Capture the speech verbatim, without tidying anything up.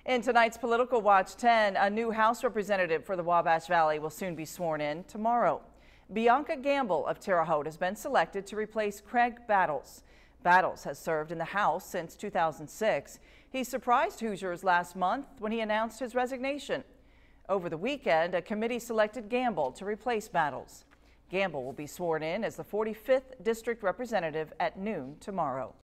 In tonight's Political Watch ten, a new House representative for the Wabash Valley will soon be sworn in tomorrow. Bianca Gambill of Terre Haute has been selected to replace Kreg Battles. Battles has served in the House since two thousand six. He surprised Hoosiers last month when he announced his resignation. Over the weekend, a committee selected Gambill to replace Battles. Gambill will be sworn in as the forty-fifth District Representative at noon tomorrow.